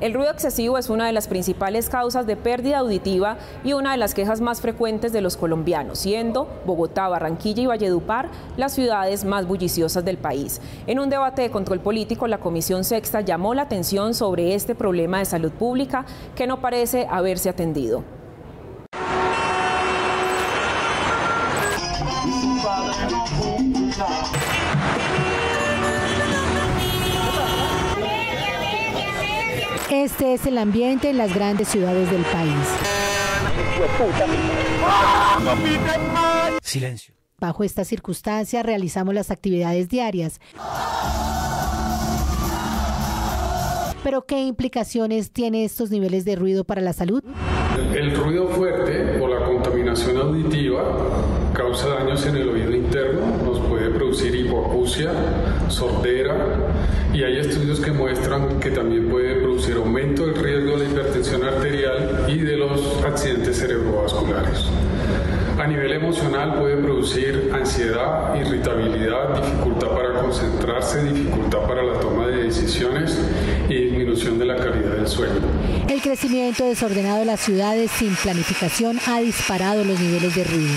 El ruido excesivo es una de las principales causas de pérdida auditiva y una de las quejas más frecuentes de los colombianos, siendo Bogotá, Barranquilla y Valledupar las ciudades más bulliciosas del país. En un debate de control político, la Comisión Sexta llamó la atención sobre este problema de salud pública que no parece haberse atendido. Este es el ambiente en las grandes ciudades del país. Silencio. Bajo esta circunstancia realizamos las actividades diarias. ¿Pero qué implicaciones tienen estos niveles de ruido para la salud? El ruido fuerte o la contaminación auditiva causa daños en el oído interno, nos puede producir hipoacusia, sordera, y hay estudios que muestran que también puede producir aumento del riesgo de la hipertensión arterial y de los accidentes cerebrovasculares. A nivel emocional puede producir ansiedad, irritabilidad, dificultad para concentrarse, dificultad para la toma de decisiones y disminución de la calidad del sueño. El crecimiento desordenado de las ciudades sin planificación ha disparado los niveles de ruido.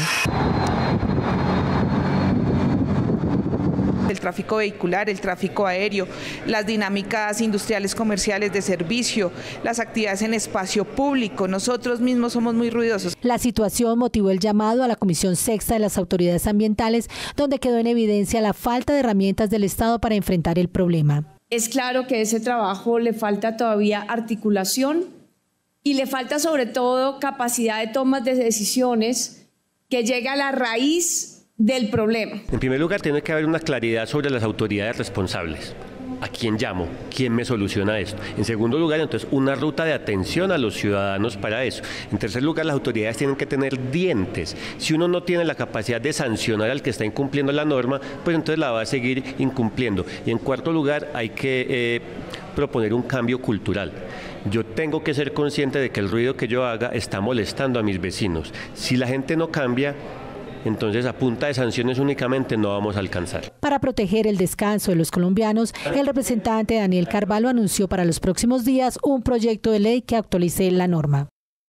El tráfico vehicular, el tráfico aéreo, las dinámicas industriales comerciales de servicio, las actividades en espacio público, nosotros mismos somos muy ruidosos. La situación motivó el llamado a la Comisión Sexta de las autoridades ambientales, donde quedó en evidencia la falta de herramientas del Estado para enfrentar el problema. Es claro que a ese trabajo le falta todavía articulación y le falta sobre todo capacidad de tomas de decisiones que llegue a la raíz del problema. En primer lugar, tiene que haber una claridad sobre las autoridades responsables. ¿A quién llamo? ¿Quién me soluciona esto? En segundo lugar, entonces, una ruta de atención a los ciudadanos para eso. En tercer lugar, las autoridades tienen que tener dientes. Si uno no tiene la capacidad de sancionar al que está incumpliendo la norma, pues entonces la va a seguir incumpliendo. Y en cuarto lugar, hay que proponer un cambio cultural. Yo tengo que ser consciente de que el ruido que yo haga está molestando a mis vecinos. Si la gente no cambia, entonces a punta de sanciones únicamente no vamos a alcanzar. Para proteger el descanso de los colombianos, el representante Daniel Carvalho anunció para los próximos días un proyecto de ley que actualice la norma.